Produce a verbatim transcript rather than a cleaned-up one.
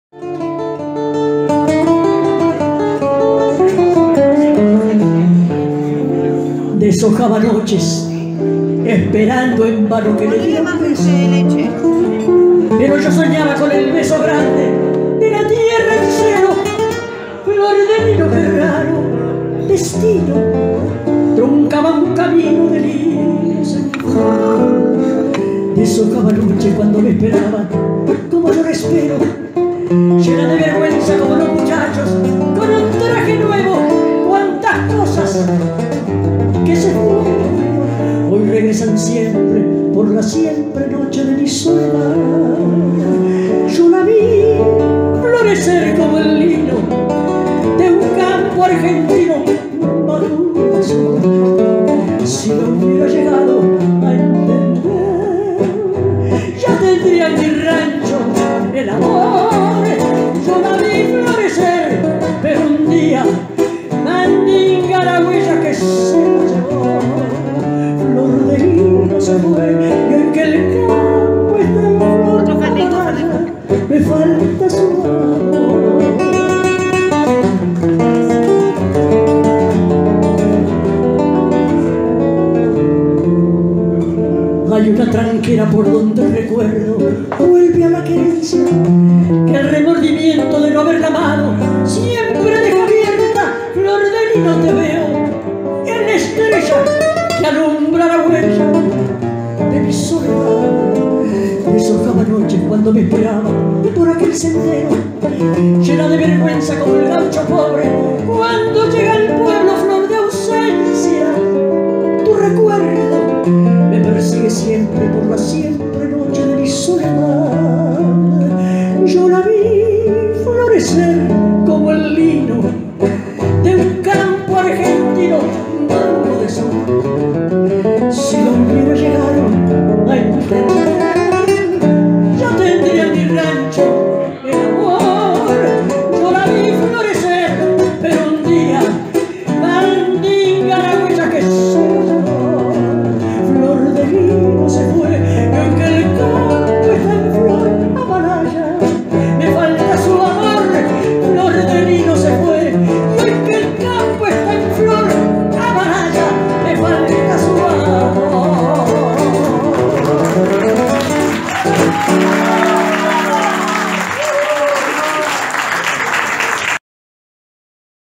Deshojaba noches, esperando en vano que le diera un beso. Pero yo soñaba con el beso grande de la tierra y cielo, flor de vino que raro destino truncaba un camino de líneas en flor. Deshojaba noche cuando me esperaban, como yo la espero, llena de vergüenza como los muchachos, con un traje nuevo, cuántas cosas que se fueron, hoy regresan siempre por la siempre noche de mi soledad. Yo la vi florecer como el lino de un campo argentino maduro. Si no hubiera llegado a entender, ya tendría en mi rancho el amor. Yo la vi florecer, pero un día mandinga la huella que se la llevó. Flor de lino se fue y hoy que el campo está en flor, me falta su amor. Hay una tranquera por donde el recuerdo vuelve a la querencia, que el remordimiento de no haberla amado siempre deja abierta. Flor de lino te veo en la estrella que alumbra la huella de mi soledad. Deshojaba noche cuando me esperaba por aquel sendero, llena de vergüenza como el gaucho pobre cuando llega al pueblo. Flor de ausencia, tu recuerdo me persigue siempre por la siempre noche de mi soledad.